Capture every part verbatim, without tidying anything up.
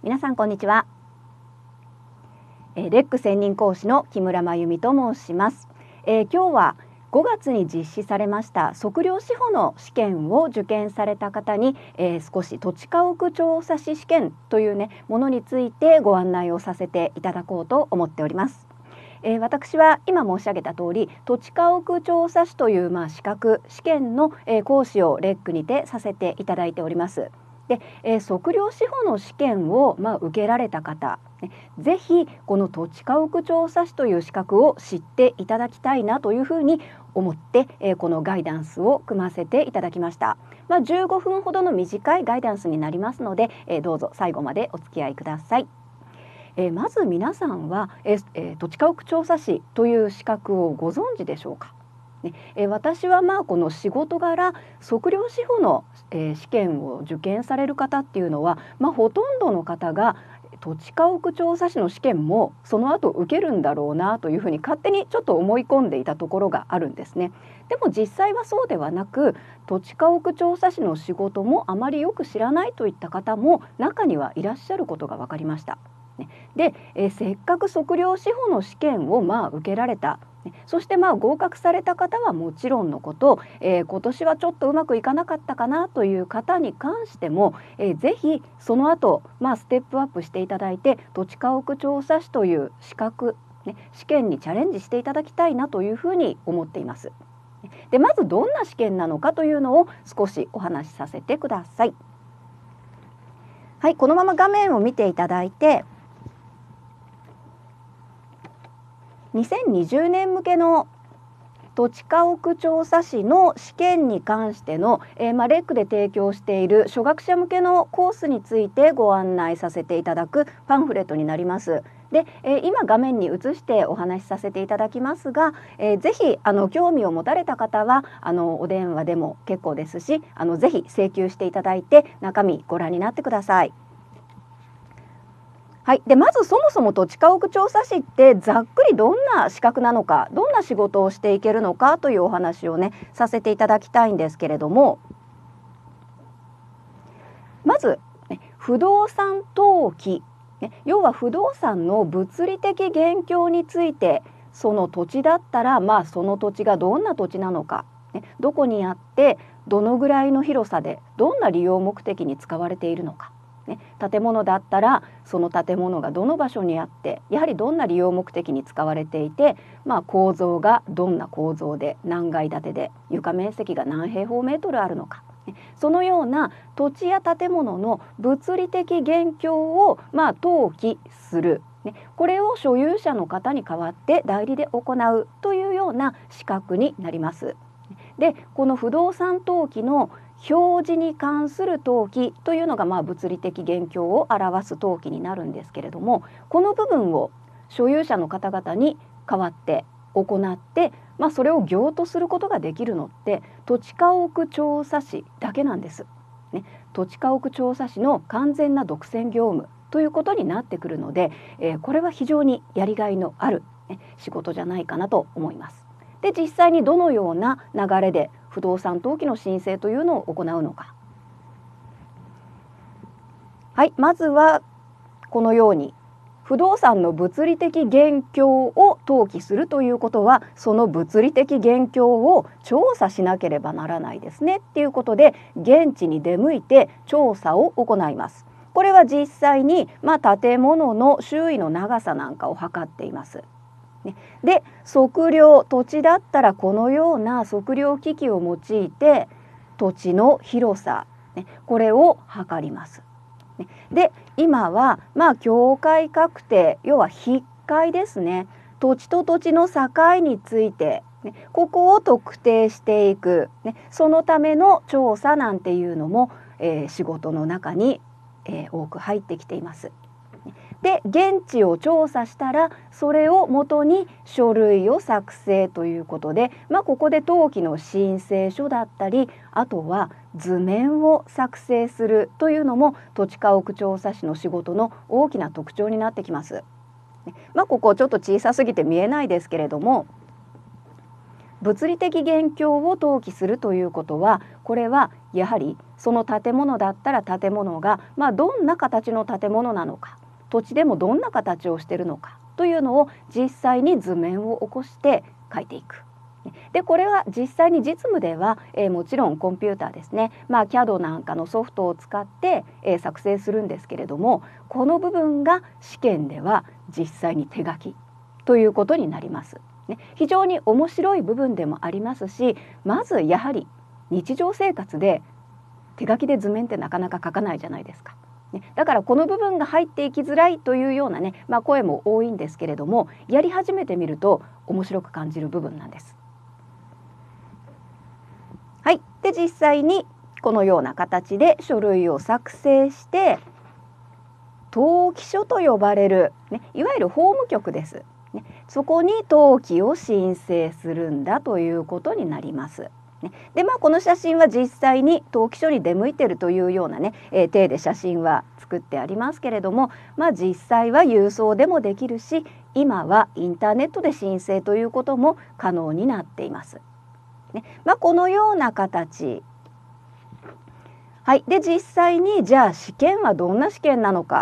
皆さんこんにちは。えー、レック専任講師の木村真由美と申します。えー、今日はごがつに実施されました測量士保の試験を受験された方に、えー、少し土地家屋調査士試験というねものについてご案内をさせていただこうと思っております。えー、私は今申し上げた通り土地家屋調査士という、まあ、資格試験の、えー、講師をレックにてさせていただいております。で、えー、測量士保の試験を、まあ、受けられた方、ね、ぜひこの土地家屋調査士という資格を知っていただきたいなというふうに思って、えー、このガイダンスを組ませていただきました。まあ、じゅうごふんほどの短いガイダンスになりますので、えー、どうぞ最後までお付き合いください。えー、まず皆さんは、えーえー、土地家屋調査士という資格をご存知でしょうか。ねえー、私はまあこの仕事柄測量士保の、えー、試験を受験される方っていうのは、まあ、ほとんどの方が土地家屋調査士の試験もその後受けるんだろうなというふうに勝手にちょっと思い込んでいたところがあるんですね。でも実際はそうではなく、土地家屋調査士の仕事もあまりよく知らないといった方も中にはいらっしゃることが分かりました。で、えー、せっかく測量士保の試験をまあ受けられた、そしてまあ合格された方はもちろんのこと、えー、今年はちょっとうまくいかなかったかなという方に関しても、えー、ぜひその後、まあ、ステップアップしていただいて土地家屋調査士という資格、ね、試験にチャレンジしていただきたいなというふうに思っています。で、まずどんな試験なのかというのを少しお話しさせてください。はい、このまま画面を見ていただいて、にせんにじゅうねん向けの土地家屋調査士の試験に関しての、えーまあ、レックで提供している初学者向けのコースについてご案内させていただくパンフレットになります。で、えー、今画面に映してお話しさせていただきますが、えー、ぜひあの興味を持たれた方はあのお電話でも結構ですし、あのぜひ請求していただいて中身ご覧になってください。はい、でまずそもそも土地家屋調査士ってざっくりどんな資格なのか、どんな仕事をしていけるのかというお話をねさせていただきたいんですけれども、まず、ね、不動産登記、ね、要は不動産の物理的現況について、その土地だったらまあその土地がどんな土地なのか、ね、どこにあってどのぐらいの広さでどんな利用目的に使われているのか。ね、建物だったらその建物がどの場所にあってやはりどんな利用目的に使われていて、まあ、構造がどんな構造で何階建てで床面積が何平方メートルあるのか、ね、そのような土地や建物の物理的現況を、まあ、登記する、ね、これを所有者の方に代わって代理で行うというような資格になります。で、この不動産登記の表示に関する登記というのがまあ物理的現況を表す登記になるんですけれども、この部分を所有者の方々に代わって行って、まあ、それを業とすることができるのって土地家屋調査士だけなんです、ね、土地家屋調査士の完全な独占業務ということになってくるので、えー、これは非常にやりがいのある、ね、仕事じゃないかなと思います。で、実際にどのような流れで不動産登記の申請というのを行うのか。はい、まずはこのように不動産の物理的現況を登記するということは、その物理的現況を調査しなければならないですねっていうことで、現地に出向いて調査を行います。これは実際に、まあ、建物の周囲の長さなんかを測っています。で、測量、土地だったらこのような測量機器を用いて土地の広さ、ね、これを測ります。で、今はまあ境界確定、要は引っかいですね。土地と土地の境について、ね、ここを特定していく、ね、そのための調査なんていうのも、えー、仕事の中に、えー、多く入ってきています。で、現地を調査したらそれをもとに書類を作成ということで、まあ、ここで登記の申請書だったり、あとは図面を作成するというのも土地家屋調査士の仕事の大きな特徴になってきます。まあ、ここちょっと小さすぎて見えないですけれども、 物理的現況を登記するということは、これはやはりその建物だったら建物が、まあ、どんな形の建物なのか、土地でもどんな形をしているのかというのを実際に図面を起こして書いていく。でこれは実際に実務では、えー、もちろんコンピューターですね、まあ、キャッド なんかのソフトを使って、えー、作成するんですけれども、この部分が試験では実際に手書きということになります、ね、非常に面白い部分でもありますし、まずやはり日常生活で手書きで図面ってなかなか書かないじゃないですか。だからこの部分が入っていきづらいというようなね、まあ、声も多いんですけれども、やり始めてみると面白く感じる部分なんです。はい、で実際にこのような形で書類を作成して、登記書と呼ばれる、ね、いわゆる法務局です、ね、そこに登記を申請するんだということになります。でまあ、この写真は実際に登記書に出向いているというようなね、えー、体で写真は作ってありますけれども、まあ、実際は郵送でもできるし、今はインターネットで申請ということも可能になっています。ねまあ、このような形、はい、で実際にじゃあ試験はどんな試験なのか。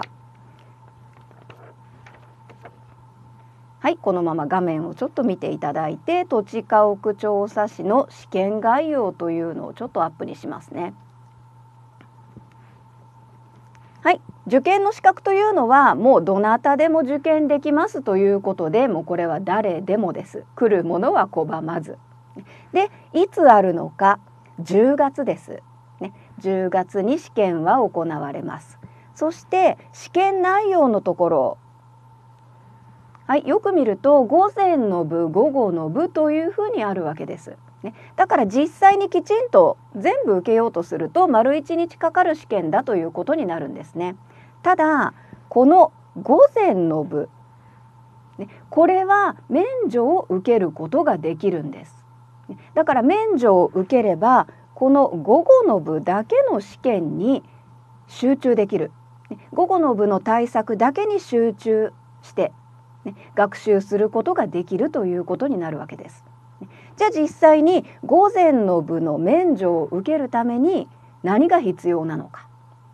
はい、このまま画面をちょっと見ていただいて、土地家屋調査士の試験概要というのをちょっとアップにしますね。はい、受験の資格というのはもうどなたでも受験できますということで、もうこれは誰でもです。来るものは拒まず。で、いつあるのか、じゅうがつです。ね、じゅうがつに試験は行われます。そして試験内容のところ、はい、よく見ると午前の部、午後の部というふうにあるわけです。ね、だから実際にきちんと全部受けようとすると丸いちにちかかる試験だということになるんですね。ただこの午前の部、ね、これは免除を受けることができるんです。だから免除を受ければこの午後の部だけの試験に集中できる。午後の部の対策だけに集中してね、学習することができるということになるわけです。じゃあ実際に午前の部の免除を受けるために何が必要なのか。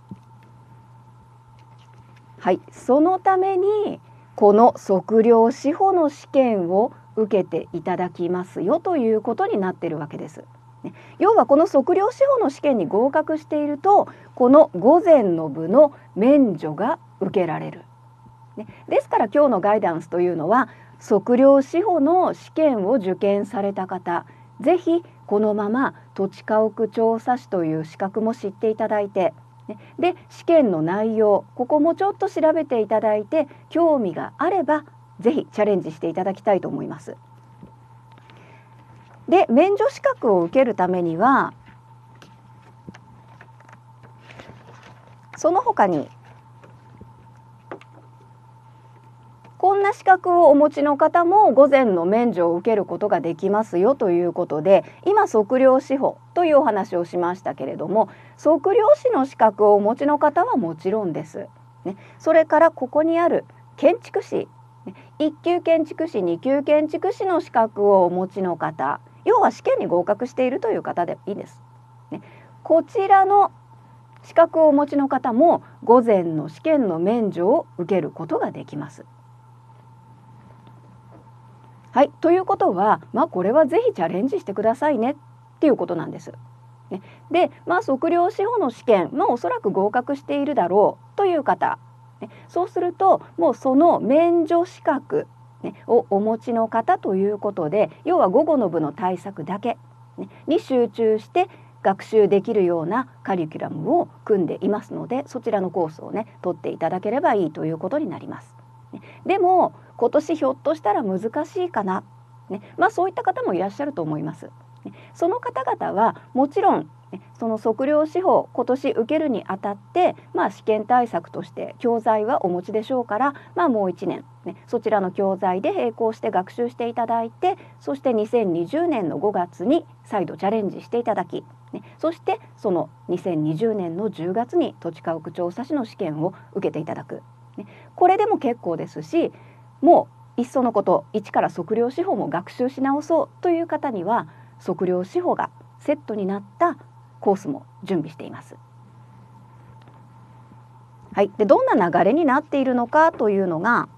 はい、そのためにこの測量士法の試験を受けていただきますよということになっているわけです。要はこの測量士法の試験に合格していると、この午前の部の免除が受けられる。ですから今日のガイダンスというのは、測量士法の試験を受験された方、ぜひこのまま土地家屋調査士という資格も知っていただいて、で試験の内容、ここもちょっと調べていただいて、興味があればぜひチャレンジしていただきたいと思います。で免除資格を受けるためには、その他にこんな資格をお持ちの方も午前の免除を受けることができますよということで、今測量士法というお話をしましたけれども、測量士の資格をお持ちの方はもちろんです、ね、それからここにある建築士、いっ級建築士、に級建築士の資格をお持ちの方、要は試験に合格しているという方でいいです、ね、こちらの資格をお持ちの方も午前の試験の免除を受けることができます。はい、ということは、まあ、これはぜひチャレンジしてくださいねっていうことなんです。ね、で、まあ、測量士法の試験、まあ、おそらく合格しているだろうという方、ね、そうするともうその免除資格、ね、をお持ちの方ということで、要は午後の部の対策だけ、ね、に集中して学習できるようなカリキュラムを組んでいますので、そちらのコースをね取っていただければいいということになります。でも今年ひょっとしたら難しいかな、ね、まあそういった方もいらっしゃると思います。その方々はもちろんその測量士法今年受けるにあたって、まあ、試験対策として教材はお持ちでしょうから、まあ、もういちねん、ね、そちらの教材で並行して学習していただいて、そしてにせんにじゅうねんのごがつに再度チャレンジしていただき、ね、そしてそのにせんにじゅうねんのじゅうがつに土地家屋調査士の試験を受けていただく。これでも結構ですし、もいっそのこと一から測量士法も学習し直そうという方には測量士法がセットになったコースも準備しています。はい、でどんな流れになっているのかというのが、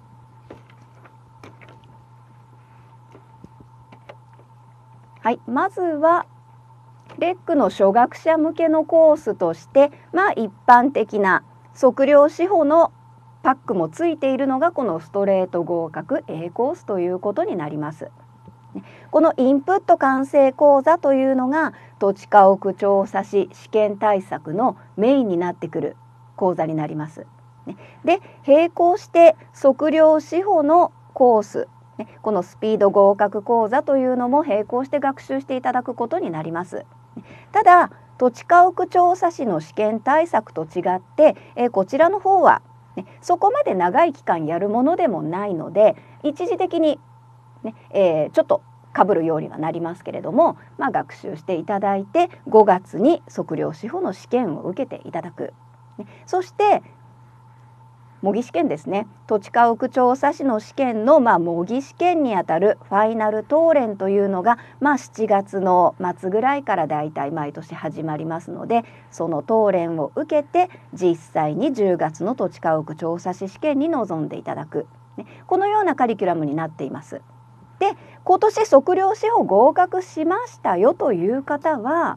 はい、まずはレックの初学者向けのコースとして、まあ、一般的な測量士法のパックもついているのがこのストレート合格 A コースということになります。このインプット完成講座というのが土地家屋調査士試験対策のメインになってくる講座になります。で並行して測量士法のコース、このスピード合格講座というのも並行して学習していただくことになります。ただ土地家屋調査士の試験対策と違って、えこちらの方はそこまで長い期間やるものでもないので、一時的に、ねえー、ちょっとかぶるようにはなりますけれども、まあ、学習していただいてごがつに測量士法の試験を受けていただく。そして模擬試験ですね、土地家屋調査士の試験の、まあ、模擬試験にあたるファイナル答練というのが、まあ、しちがつの末ぐらいからだいたい毎年始まりますので、その答練を受けて実際にじゅうがつの土地家屋調査士試験に臨んでいただく、ね、このようなカリキュラムになっています。で今年測量士法合格しましたよという方は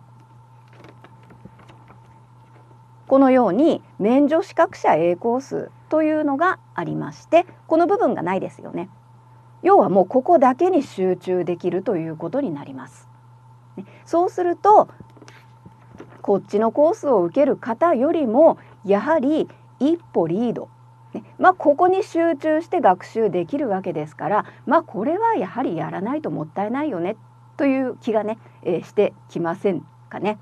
このように免除資格者 A コースというのがありまして、この部分がないですよね。要はもうここだけに集中できるということになります。そうするとこっちのコースを受ける方よりもやはり一歩リード、まあ、ここに集中して学習できるわけですから、まあ、これはやはりやらないともったいないよねという気がね、えー、してきませんかね。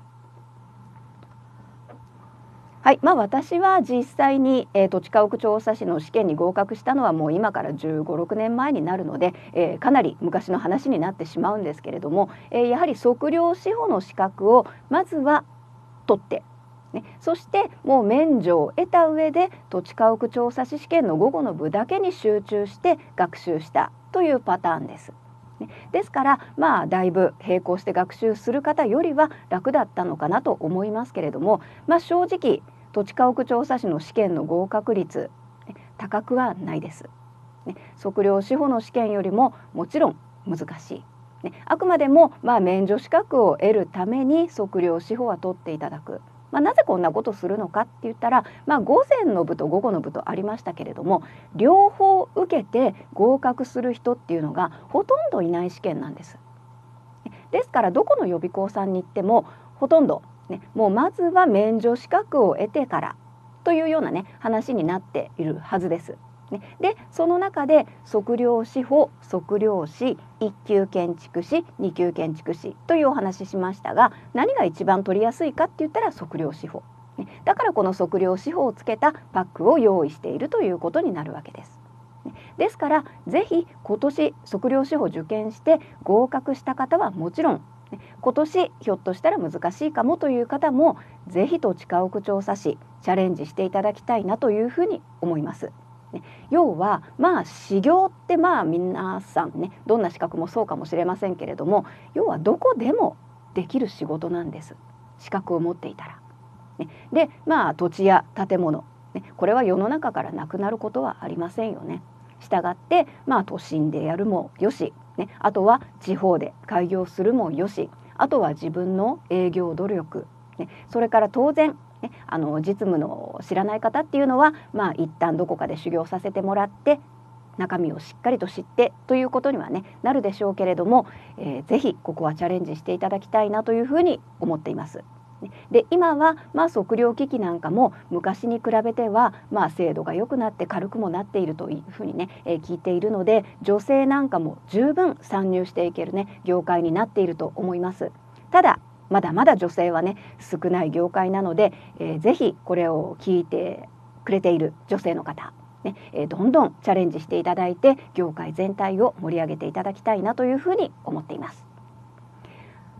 はい、まあ、私は実際に、えー、土地家屋調査士の試験に合格したのはもう今からじゅうご、ろくねんまえになるので、えー、かなり昔の話になってしまうんですけれども、えー、やはり測量士法の資格をまずは取って、ね、そしてもう免除を得た上で土地家屋調査士試験の午後の部だけに集中して学習したというパターンです。ですからまあだいぶ並行して学習する方よりは楽だったのかなと思いますけれども、まあ、正直土地家屋調査士の試験の合格率高くはないです。測量士法の試験よりももちろん難しい。あくまでもまあ免除資格を得るために測量士法は取っていただく。まあ、なぜこんなことするのかって言ったら、まあ、午前の部と午後の部とありましたけれども、両方受けて合格する人っていうのがほとんどいない試験なんです。ですからどこの予備校さんに行ってもほとんど、ね、もうまずは免除資格を得てからというようなね話になっているはずです。でその中で測量士法、測量士、いっ級建築士、に級建築士というお話ししましたが、何が一番取りやすいかって言ったら測量士法。だからこの測量士法をつけたパックを用意しているということになるわけです。ですからぜひ今年測量士法を受験して合格した方はもちろん、今年ひょっとしたら難しいかもという方もぜひ土地家屋調査士チャレンジしていただきたいなというふうに思います。要はまあ修行ってまあ皆さんねどんな資格もそうかもしれませんけれども、要はどこでもできる仕事なんです、資格を持っていたら。でまあ土地や建物、これは世の中からなくなることはありませんよね。したがってまあ都心でやるもよし、あとは地方で開業するもよし、あとは自分の営業努力、それから当然あの実務の知らない方っていうのは、まあ、一旦どこかで修行させてもらって中身をしっかりと知ってということには、ね、なるでしょうけれども、えー、ぜひここはチャレンジしていただきたいなというふうに思っています。で今は、まあ、測量機器なんかも昔に比べては、まあ、精度が良くなって軽くもなっているというふうにね、えー、聞いているので、女性なんかも十分参入していける、ね、業界になっていると思います。ただまだまだ女性はね少ない業界なので、えー、ぜひこれを聞いてくれている女性の方、ねえー、どんどんチャレンジしていただいて業界全体を盛り上げていただきたいなというふうに思っています。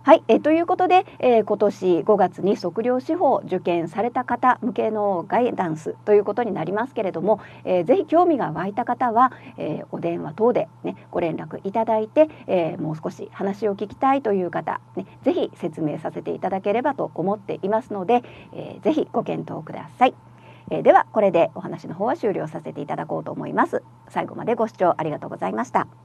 はい、えー、ということで、えー、今年ごがつに測量司法を受験された方向けのガイダンスということになりますけれども、えー、ぜひ興味が湧いた方は、えー、お電話等で、ね、ご連絡いただいて、えー、もう少し話を聞きたいという方、ね、ぜひ説明させていただければと思っていますので、えー、ぜひご検討ください。えー、ではこれでお話の方は終了させていただこうと思います。最後までご視聴ありがとうございました。